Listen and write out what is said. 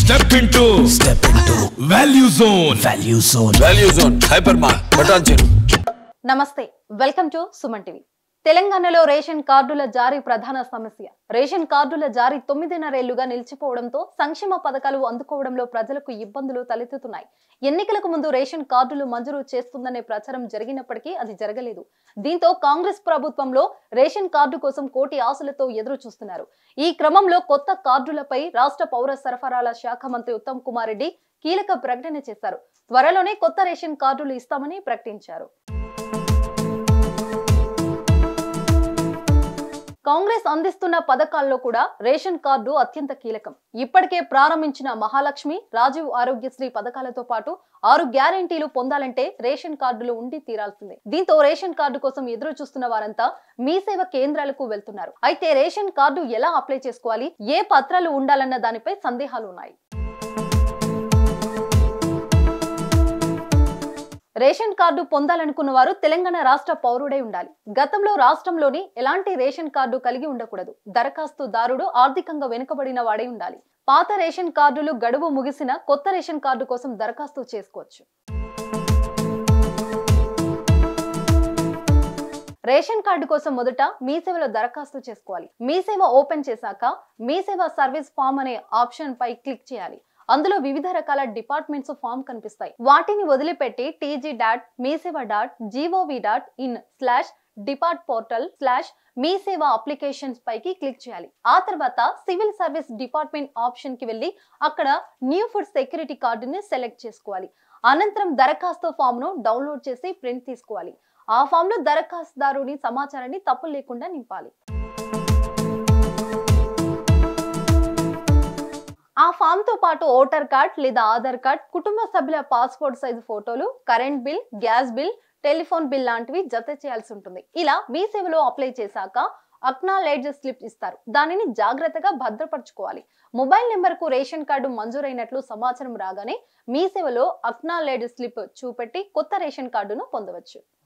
Step into Value Zone. Value Zone. Hypermart. Button Chenu. నమస్తే welcome to Suman TV. తెలంగాణలో ration కార్డుల జారీ ప్రధాన సమస్య. రేషన్ కార్డుల జారీ 9.5 ఏళ్లుగా నిలిచిపోవడంతో సంక్షేమ పథకాలు అందుకోవడంలో ప్రజలకు ఇబ్బందులు తలెత్తుతున్నాయి. ఎన్నికలకు ముందు రేషన్ కార్డులు మంజూరు చేస్తుందనే ప్రచారం జరిగినప్పటికీ అది జరగలేదు. దీంతో కాంగ్రెస్ ప్రభుత్వంలో రేషన్ కార్డు కోసం కోటి ఆశలతో ఎదురు చూస్తున్నారు. ఈ క్రమంలో కొత్త కార్డులపై రాష్ట్ర పౌర సరఫరాల శాఖ మంత్రి ఉత్తమ్ కుమార్ రెడ్డి కీలక ప్రకటన చేశారు. త్వరలోనే కొత్త రేషన్ కార్డులు ఇస్తామని ప్రకటించారు. కాంగ్రెస్ అందిస్తున్న పథకాల్లో కూడా రేషన్ కార్డు అత్యంత కీలకం. ఇప్పటికే ప్రారంభించిన మహాలక్ష్మి, రాజీవ్ ఆరోగ్యశ్రీ పథకాలతో పాటు 6 గ్యారెంటీలు పొందాలంటే రేషన్ కార్డులు ఉండి తీరాల్సిందే. దీంతో రేషన్ కార్డు కోసం ఎదురు చూస్తున్న వారంతా మీ సేవ కేంద్రాలకు వెళ్తున్నారు. అయితే రేషన్ కార్డు ఎలా అప్లై చేసుకోవాలి, ఏ పత్రాలు ఉండాలన్న దానిపై సందేహాలు ఉన్నాయి. రేషన్ కార్డు పొందాలనుకున్న వారు తెలంగాణ రాష్ట్ర పౌరుడై ఉండాలి. గతంలో రాష్ట్రంలోని ఎలాంటి రేషన్ కార్డు కలిగి ఉండకూడదు. దరఖాస్తుదారుడు ఆర్థికంగా వెనుకబడిన వాడై ఉండాలి. పాత రేషన్ కార్డులు గడువు ముగిసిన కొత్త రేషన్ కార్డు కోసం దరఖాస్తు చేసుకోవచ్చు. రేషన్ కార్డు కోసం మొదట మీ సేవలో దరఖాస్తు చేసుకోవాలి. మీ సేవ ఓపెన్ చేశాక మీ సేవ సర్వీస్ ఫామ్ అనే ఆప్షన్ పై క్లిక్ చేయాలి. అందులో వివిధ రకాల డిపార్ట్మెంట్స్ ఫామ్ కనిపిస్తాయి. వాటిని వదిలిపెట్టి tg.meeseva.in/depart portal/meeseva applications పైకి క్లిక్ చేయాలి. ఆ తర్వాత సివిల్ సర్వీస్ డిపార్ట్మెంట్ ఆప్షన్ కి వెళ్లి అక్కడ న్యూ ఫుడ్ సెక్యూరిటీ కార్డుని సెలెక్ట్ చేసుకోవాలి. అనంతరం దరఖాస్తు ఫామ్ ను డౌన్లోడ్ చేసి ప్రింట్ తీసుకోవాలి. ఆ ఫామ్ లో దరఖాస్తుదారుని సమాచారాన్ని తప్పులు లేకుండా నింపాలి. ఆ ఫామ్ తో పాటు ఓటర్ కార్డ్ లేదా ఆధార్ కార్డ్, కుటుంబ సభ్యుల పాస్పోర్ట్ సైజు ఫోటోలు, current bill, gas bill, telephone bill లాంటివి జత చేయాల్సి ఉంటుంది. ఇలా మీ సేవలో అప్లై చేశాక అక్నాలెడ్జ్ స్లిప్ ఇస్తారు. దానిని జాగ్రత్తగా భద్రపరచుకోవాలి. మొబైల్ నెంబర్ కు రేషన్ కార్డు మంజూరైనట్లు సమాచారం రాగానే మీ సేవలో అక్నాలెడ్జ్ స్లిప్ చూపెట్టి కొత్త రేషన్ కార్డును పొందవచ్చు.